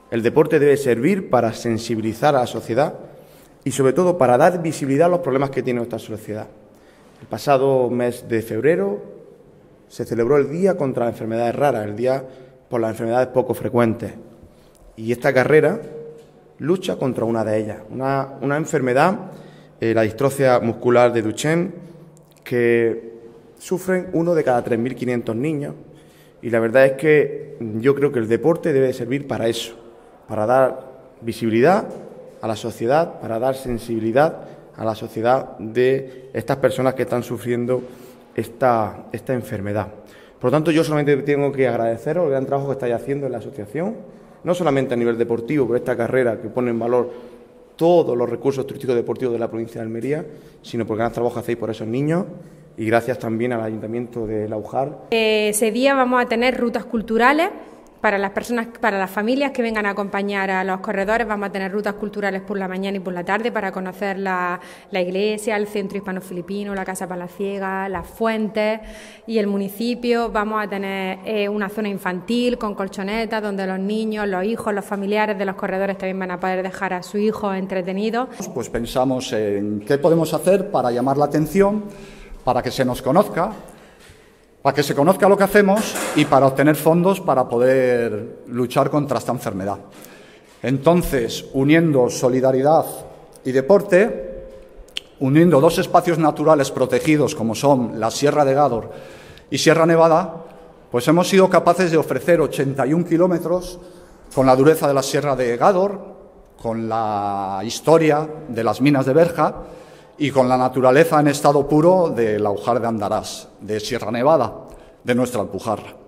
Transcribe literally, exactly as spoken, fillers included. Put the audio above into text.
El deporte debe servir para sensibilizar a la sociedad y, sobre todo, para dar visibilidad a los problemas que tiene nuestra sociedad. El pasado mes de febrero se celebró el Día contra las Enfermedades Raras, el Día por las Enfermedades Poco Frecuentes. Y esta carrera lucha contra una de ellas, una, una enfermedad, eh, la distrofia muscular de Duchenne, que sufren uno de cada tres mil quinientos niños. Y la verdad es que yo creo que el deporte debe servir para eso, para dar visibilidad a la sociedad, para dar sensibilidad a la sociedad de estas personas que están sufriendo esta, esta enfermedad. Por lo tanto, yo solamente tengo que agradeceros el gran trabajo que estáis haciendo en la asociación, no solamente a nivel deportivo, por esta carrera que pone en valor todos los recursos turísticos deportivos de la provincia de Almería, sino por el gran trabajo que hacéis por esos niños. Y gracias también al Ayuntamiento de Laujar. Ese día vamos a tener rutas culturales para las personas, para las familias que vengan a acompañar a los corredores. Vamos a tener rutas culturales por la mañana y por la tarde para conocer la, la iglesia, el centro hispano-filipino, la Casa Palaciega, las fuentes y el municipio. Vamos a tener eh, una zona infantil con colchonetas donde los niños, los hijos, los familiares de los corredores también van a poder dejar a su hijo entretenidos. Pues pensamos en qué podemos hacer para llamar la atención, para que se nos conozca, para que se conozca lo que hacemos y para obtener fondos para poder luchar contra esta enfermedad. Entonces, uniendo solidaridad y deporte, uniendo dos espacios naturales protegidos como son la Sierra de Gádor y Sierra Nevada, pues hemos sido capaces de ofrecer ochenta y un kilómetros con la dureza de la Sierra de Gádor, con la historia de las minas de Berja y con la naturaleza en estado puro de Laujar de Andarás, de Sierra Nevada, de nuestra Alpujarra.